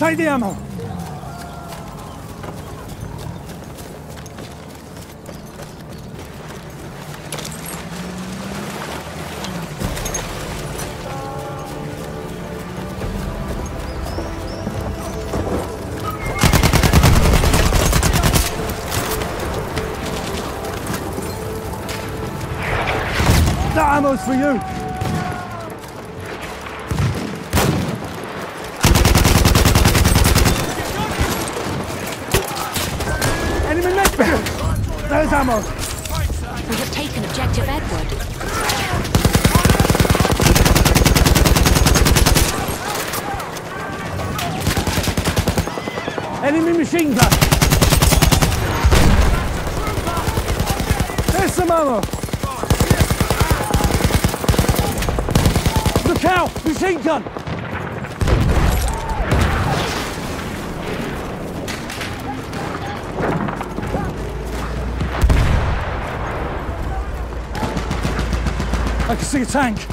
Take the ammo. That ammo's for you. Enemy neck. There's ammo. We have taken objective Edward. Enemy machine gun. There's some ammo. Look out! Machine gun! I can see a tank.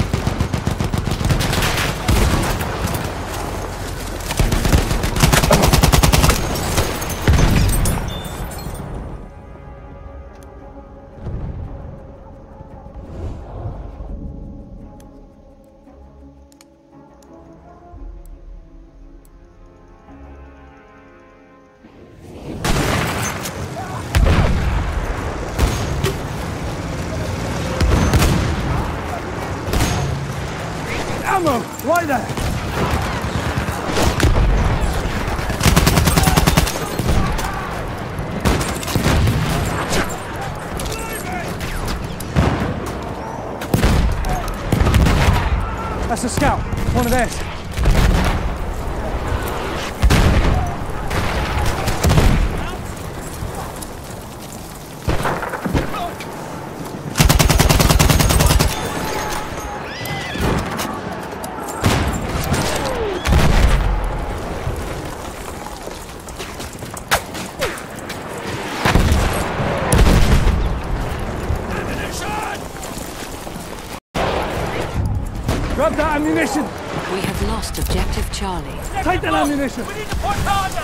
Ammo! Right there! That's a scout. One of theirs. Grab that ammunition! We have lost objective Charlie. Take that ammunition! We need to push harder!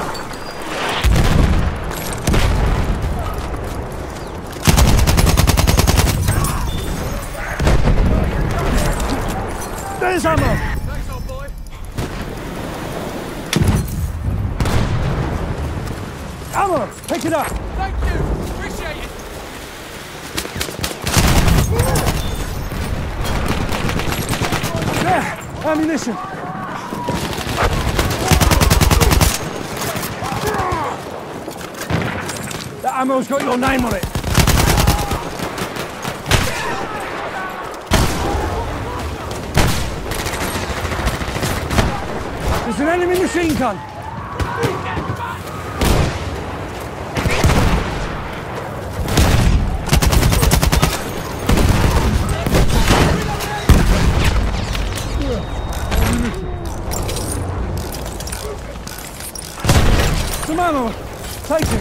There's ammo! Thanks, old boy. Ammo! Pick it up! Thank you! Appreciate it! There! Ammunition! That ammo's got your name on it! There's an enemy machine gun! Some ammo! Take it!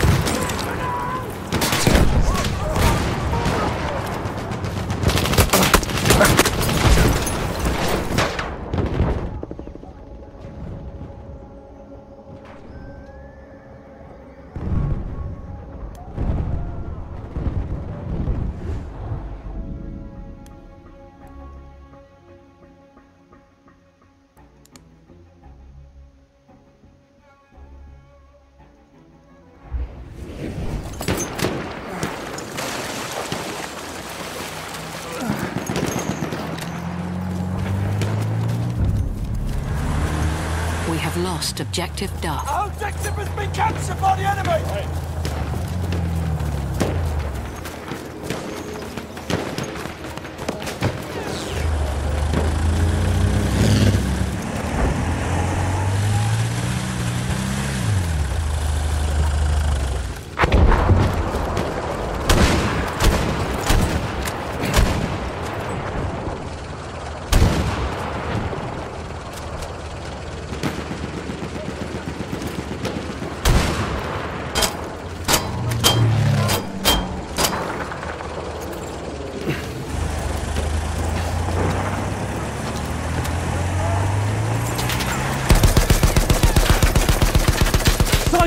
We have lost objective Duff. Our objective has been captured by the enemy!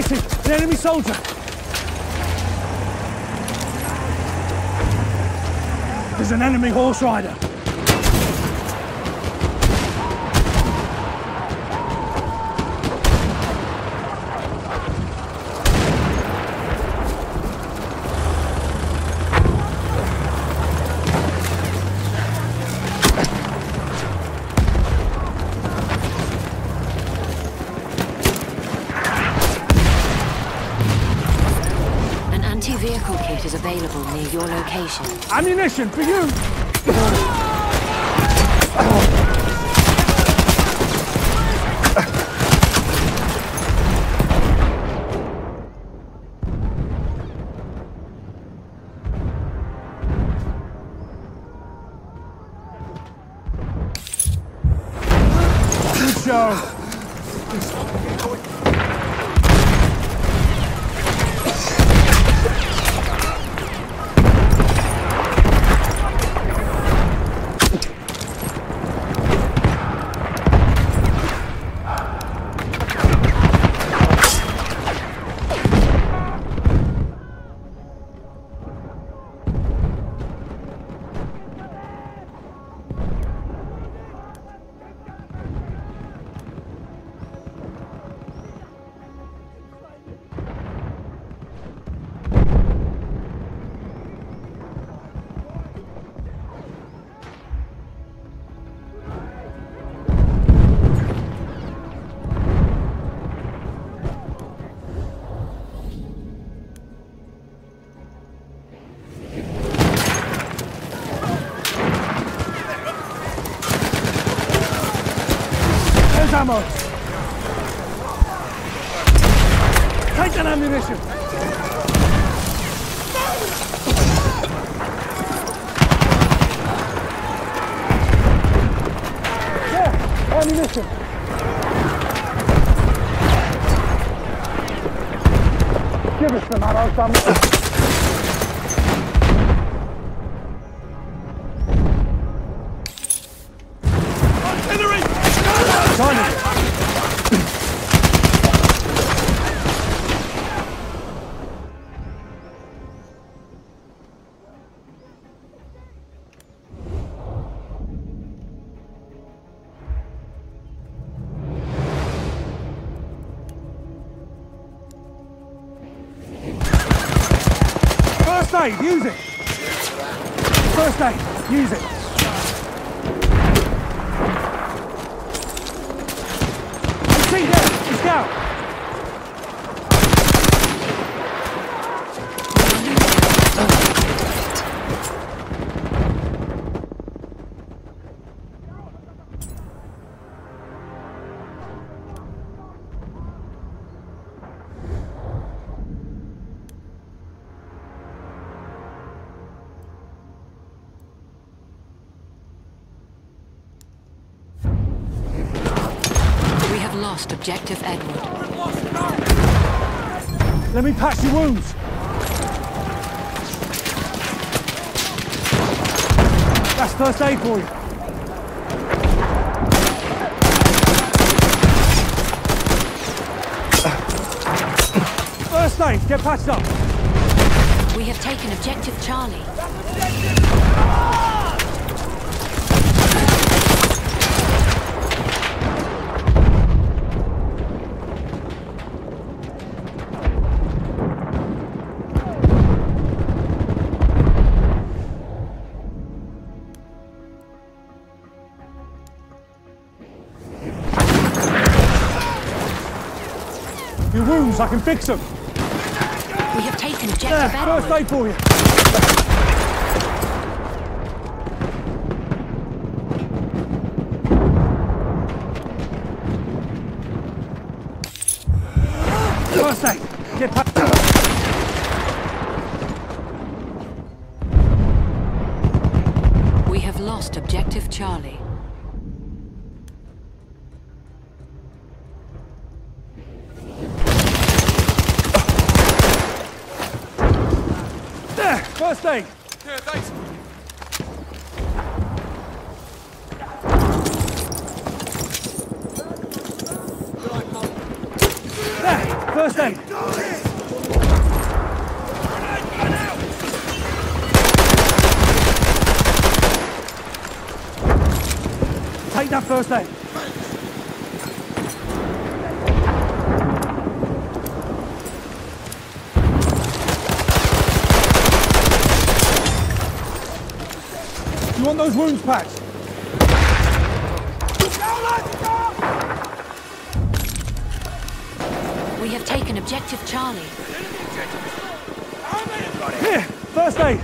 Sighting! An enemy soldier! There's an enemy horse rider! Vehicle kit is available near your location. Ammunition for you! Good show. Ammo! Take that ammunition! Yeah, ammunition! Give us some ammo, son. First aid, use it! First aid, use it! See there, he's down! Lost Objective Edward. Let me patch your wounds. That's first aid for you. First aid, get patched up. We have taken Objective Charlie. Your wounds, I can fix them. We have taken Objective Edward. First aid for you. First aid, get past. We have lost Objective Charlie. First aid! Yeah, thanks. There! First aid. Take that first aid. You want those wounds patched? We have taken objective Charlie. Here, first aid.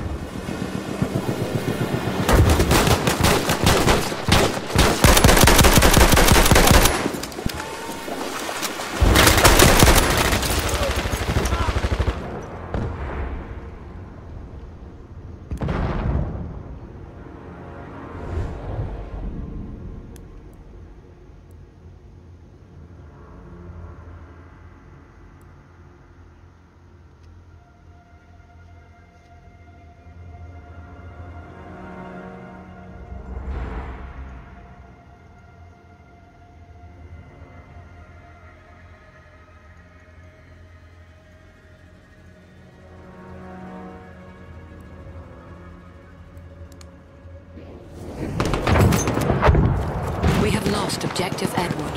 We have lost objective Edward.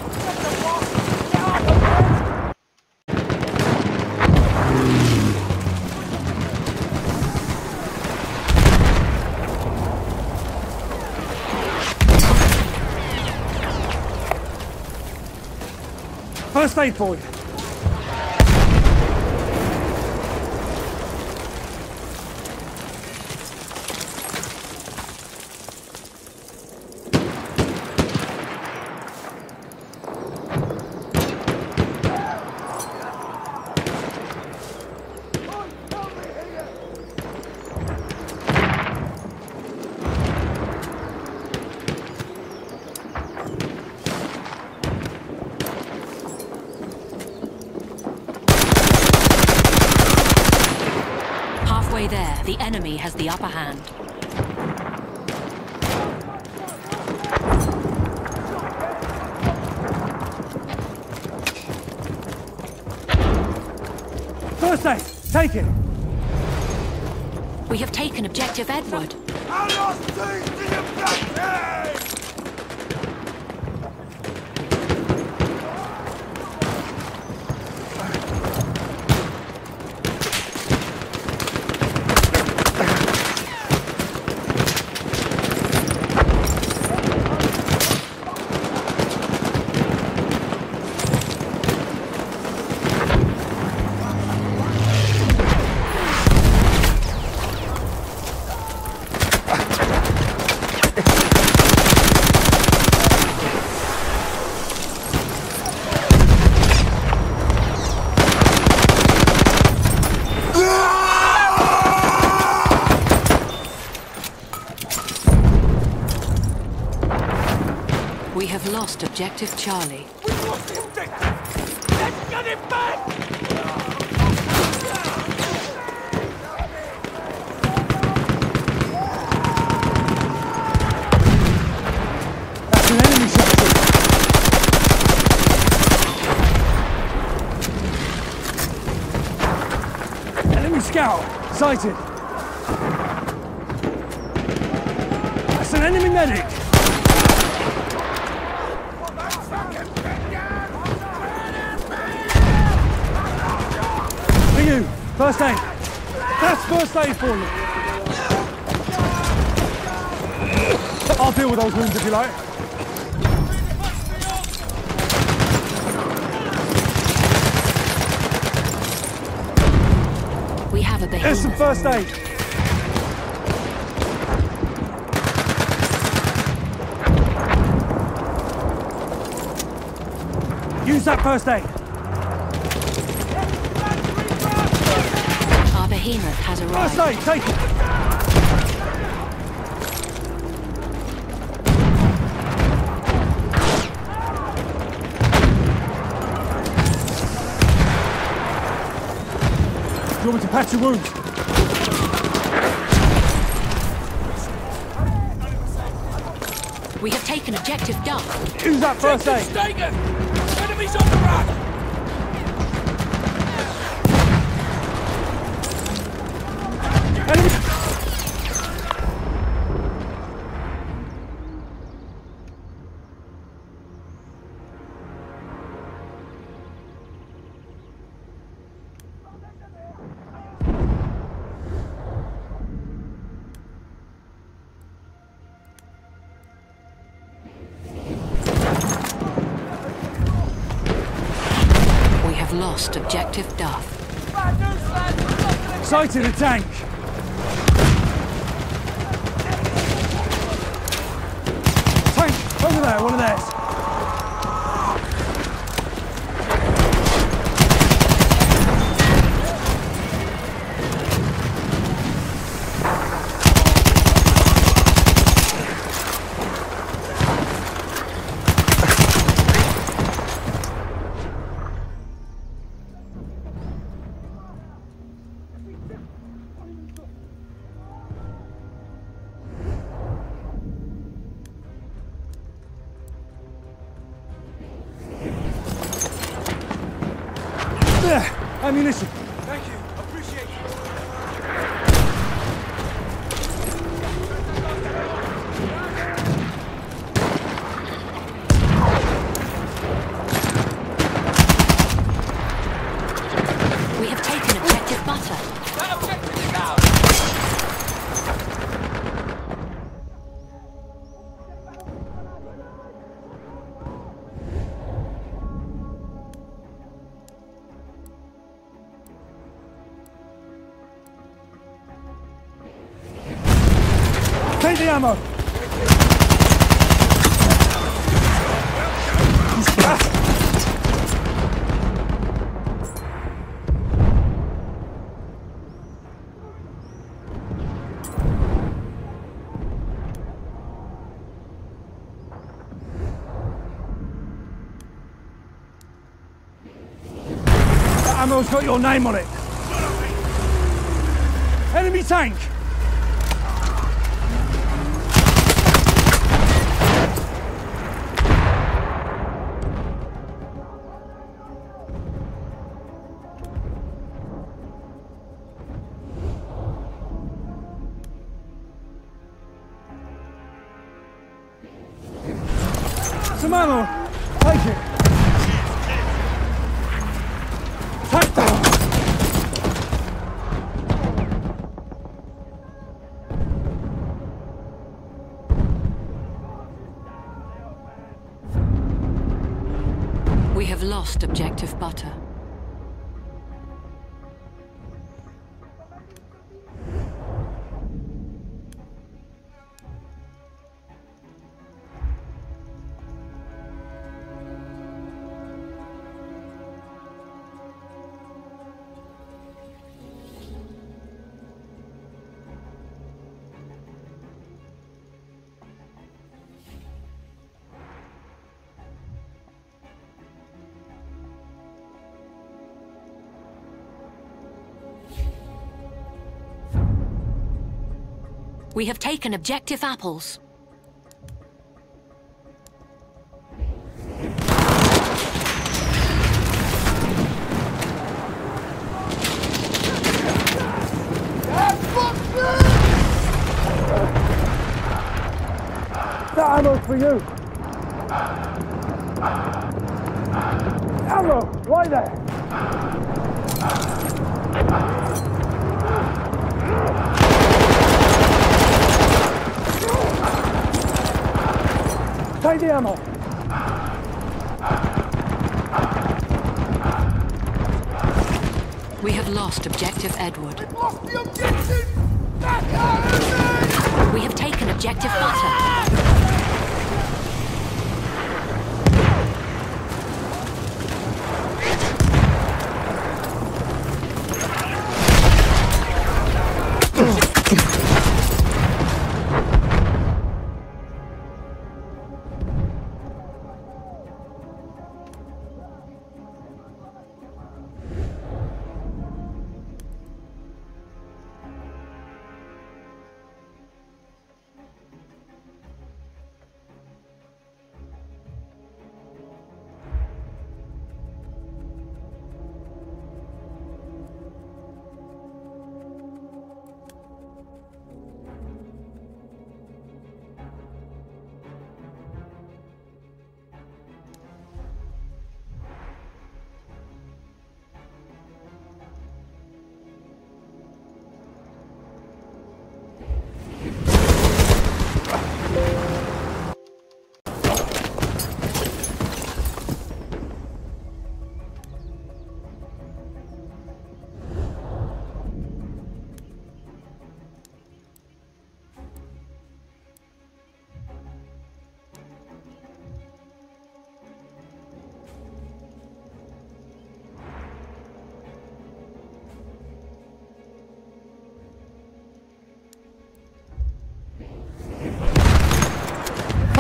First aid for you. Halfway there, the enemy has the upper hand. First aid, take it. We have taken objective Edward. We have lost objective Charlie. We lost the objective! Let's get it back! That's an enemy sector. Enemy scout, sighted. That's an enemy medic. For you, first aid. That's first aid for you. I'll deal with those wounds if you like. We have a There's behemoth. some first aid. Use that first aid. Our behemoth has arrived. First aid, take it. Do you want me to patch your wounds? We have taken objective Duff. Use that first aid. Staken! Enemies on the run! We have lost objective Duff. Sighted a tank. Tank, over there, one of theirs. There, ammunition. Thank you. Appreciate it. We have taken objective Butter. That objective is ours. Take the ammo. That ammo's got your name on it. Enemy tank. Some ammo. Take it. Take that. We have lost objective Butter. We have taken objective Apples. That ammo's for you. Ammo, right there. Take the ammo. We have lost objective Edward. Lost the objective! Back out! We have taken objective Butter.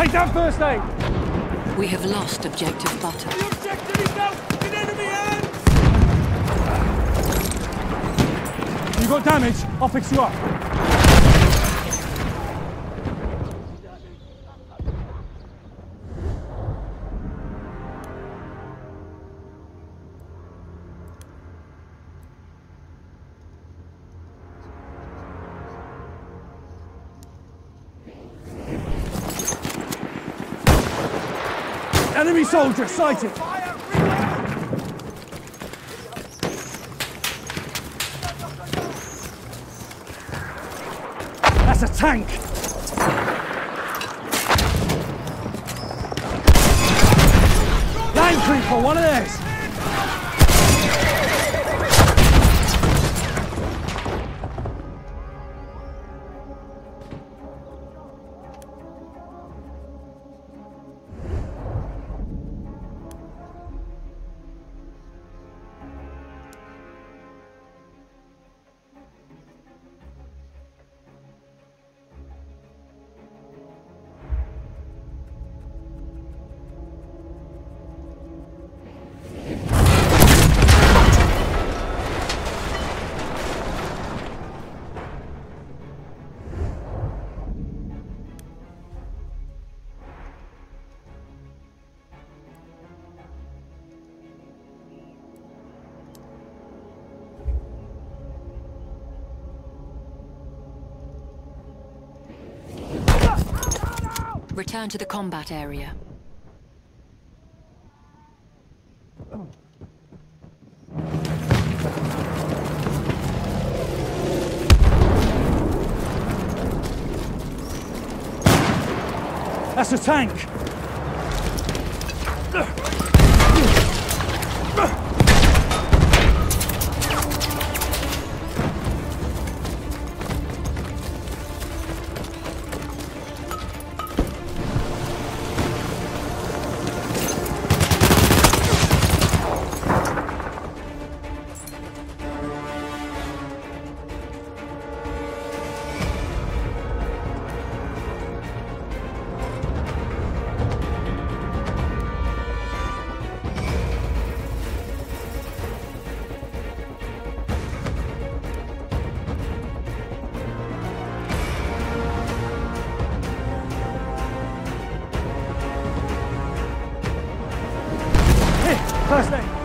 Take that first aid! We have lost objective butter. The objective is now in enemy hands! You got damage? I'll fix you up. Enemy soldier sighted! That's a tank! Land creeper, one of theirs! Return to the combat area. That's a tank! First aid.